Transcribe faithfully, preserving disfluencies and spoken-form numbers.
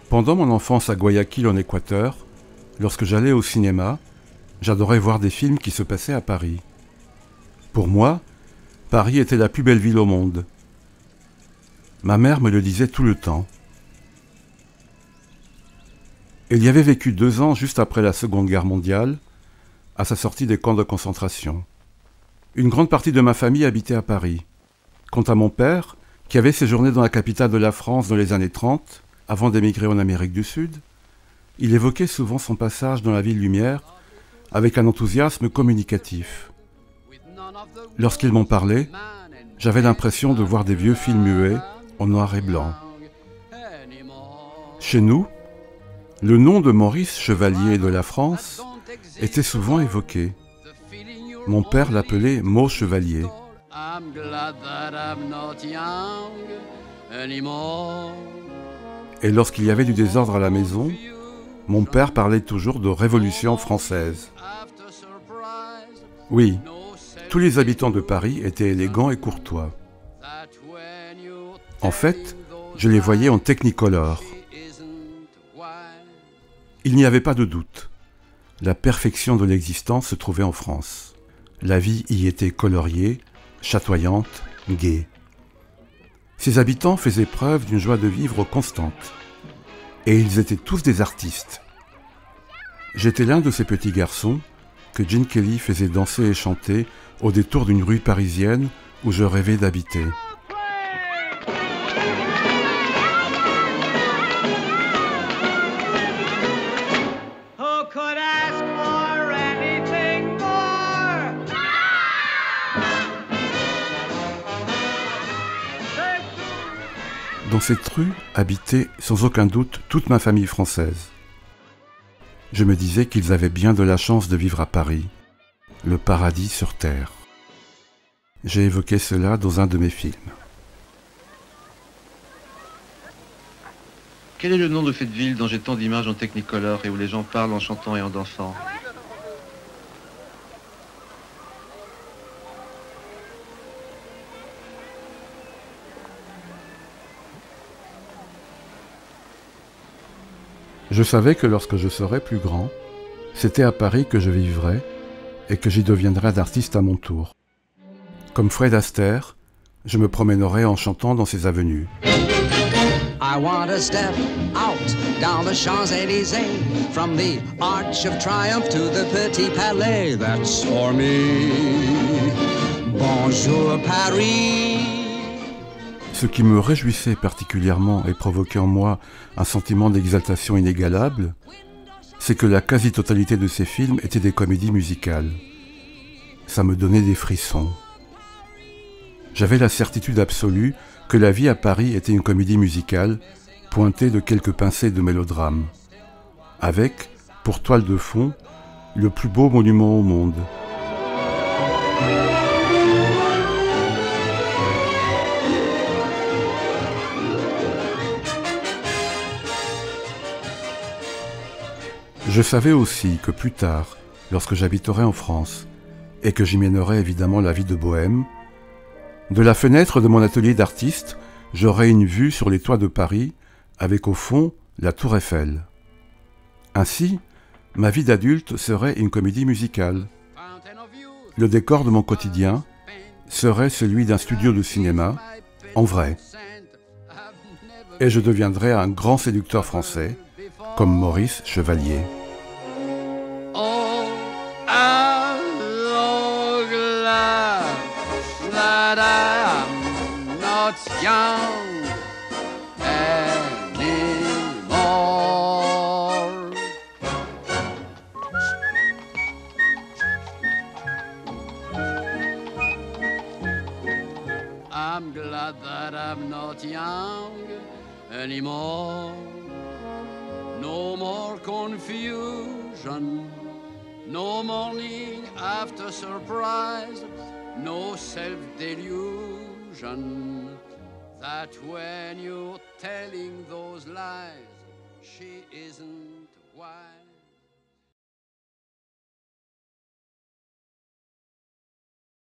Pendant mon enfance à Guayaquil en Équateur, lorsque j'allais au cinéma, j'adorais voir des films qui se passaient à Paris. Pour moi, Paris était la plus belle ville au monde. Ma mère me le disait tout le temps. Elle y avait vécu deux ans juste après la Seconde Guerre mondiale, à sa sortie des camps de concentration. Une grande partie de ma famille habitait à Paris. Quant à mon père, qui avait séjourné dans la capitale de la France dans les années trente, avant d'émigrer en Amérique du Sud, il évoquait souvent son passage dans la ville lumière avec un enthousiasme communicatif. Lorsqu'il m'en parlait, j'avais l'impression de voir des vieux films muets en noir et blanc. Chez nous, le nom de Maurice Chevalier de la France était souvent évoqué. Mon père l'appelait Mo Chevalier. Et lorsqu'il y avait du désordre à la maison, mon père parlait toujours de Révolution française. Oui, tous les habitants de Paris étaient élégants et courtois. En fait, je les voyais en technicolor. Il n'y avait pas de doute. La perfection de l'existence se trouvait en France. La vie y était coloriée, chatoyante, gaie. Ses habitants faisaient preuve d'une joie de vivre constante. Et ils étaient tous des artistes. J'étais l'un de ces petits garçons que Gene Kelly faisait danser et chanter au détour d'une rue parisienne où je rêvais d'habiter. Dans cette rue habitait sans aucun doute toute ma famille française. Je me disais qu'ils avaient bien de la chance de vivre à Paris, le paradis sur terre. J'ai évoqué cela dans un de mes films. Quel est le nom de cette ville dont j'ai tant d'images en technicolor et où les gens parlent en chantant et en dansant? Je savais que lorsque je serais plus grand, c'était à Paris que je vivrais et que j'y deviendrais un artiste à mon tour. Comme Fred Astaire, je me promènerais en chantant dans ces avenues. I want to step out down the Champs-Élysées, from the Arch of Triumph to the Petit Palais. That's for me. Bonjour Paris. Ce qui me réjouissait particulièrement et provoquait en moi un sentiment d'exaltation inégalable, c'est que la quasi-totalité de ces films étaient des comédies musicales. Ça me donnait des frissons. J'avais la certitude absolue que la vie à Paris était une comédie musicale, pointée de quelques pincées de mélodrame, avec, pour toile de fond, le plus beau monument au monde. Je savais aussi que plus tard, lorsque j'habiterais en France, et que j'y mènerais évidemment la vie de bohème, de la fenêtre de mon atelier d'artiste, j'aurais une vue sur les toits de Paris, avec au fond la Tour Eiffel. Ainsi, ma vie d'adulte serait une comédie musicale. Le décor de mon quotidien serait celui d'un studio de cinéma, en vrai. Et je deviendrais un grand séducteur français, comme Maurice Chevalier. That I'm not young anymore. I'm glad that I'm not young anymore. No more confusion, no morning after surprise. No self-delusion that when you're telling those lies, she isn't wise.